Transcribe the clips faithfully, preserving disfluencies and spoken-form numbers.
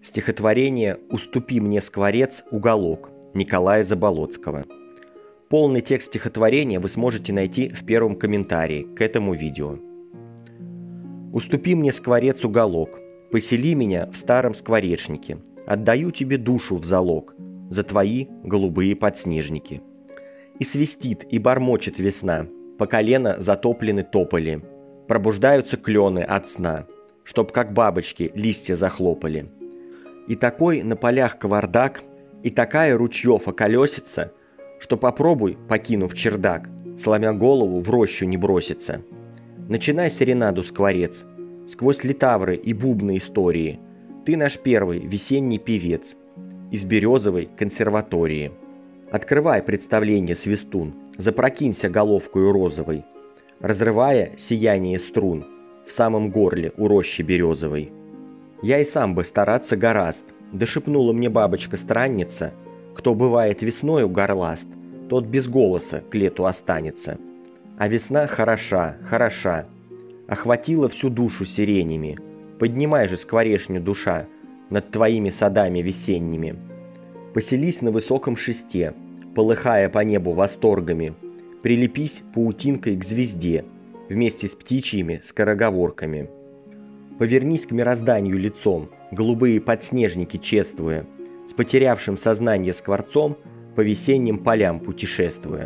Стихотворение «Уступи мне, скворец, уголок» Николая Заболоцкого. Полный текст стихотворения вы сможете найти в первом комментарии к этому видео. «Уступи мне, скворец, уголок, посели меня в старом скворечнике, отдаю тебе душу в залог за твои голубые подснежники. И свистит, и бормочет весна, по колено затоплены тополи, пробуждаются клены от сна, чтоб как бабочки листья захлопали. И такой на полях кавардак, и такая ручьев околесица, что попробуй, покинув чердак, сломя голову, в рощу не броситься. Начинай серенаду, скворец, сквозь литавры и бубны истории. Ты наш первый весенний певец из березовой консерватории. Открывай представление, свистун, запрокинься головкою розовой, разрывая сияние струн в самом горле у рощи березовой. Я и сам бы стараться гораст, да шепнула мне бабочка-странница, кто бывает весною горласт, тот без голоса к лету останется. А весна хороша, хороша, охватила всю душу сиренями. Поднимай же, скворечню, душа, над твоими садами весенними. Поселись на высоком шесте, полыхая по небу восторгами, прилепись паутинкой к звезде вместе с птичьими скороговорками. Повернись к мирозданию лицом, голубые подснежники чествуя, с потерявшим сознание скворцом по весенним полям путешествуя».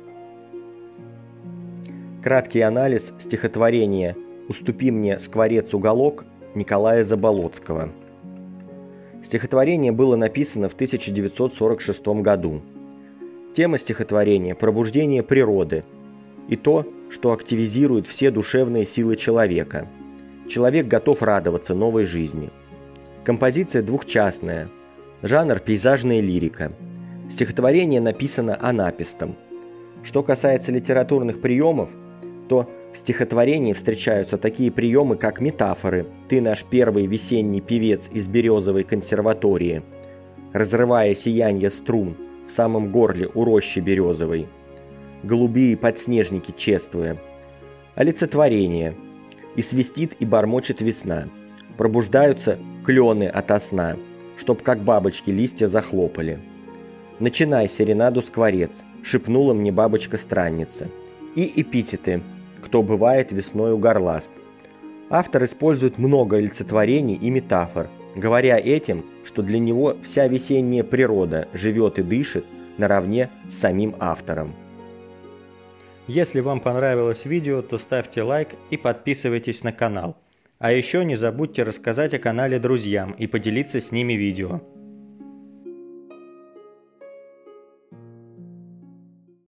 Краткий анализ стихотворения «Уступи мне, скворец, уголок» Николая Заболоцкого. Стихотворение было написано в тысяча девятьсот сорок шестом году. Тема стихотворения – пробуждение природы и то, что активизирует все душевные силы человека. Человек готов радоваться новой жизни. Композиция двухчастная, жанр пейзажная лирика. Стихотворение написано анапестом. Что касается литературных приемов, то в стихотворении встречаются такие приемы, как метафоры «Ты наш первый весенний певец из березовой консерватории», «Разрывая сиянье струн в самом горле у рощи березовой», «Голубые подснежники чествуя», олицетворение «И свистит, и бормочет весна, пробуждаются клены ото сна, чтоб как бабочки листья захлопали. Начинай серенаду, скворец, шепнула мне бабочка-странница». И эпитеты «Кто бывает весною горласт». Автор использует много олицетворений и метафор, говоря этим, что для него вся весенняя природа живет и дышит наравне с самим автором. Если вам понравилось видео, то ставьте лайк и подписывайтесь на канал. А еще не забудьте рассказать о канале друзьям и поделиться с ними видео.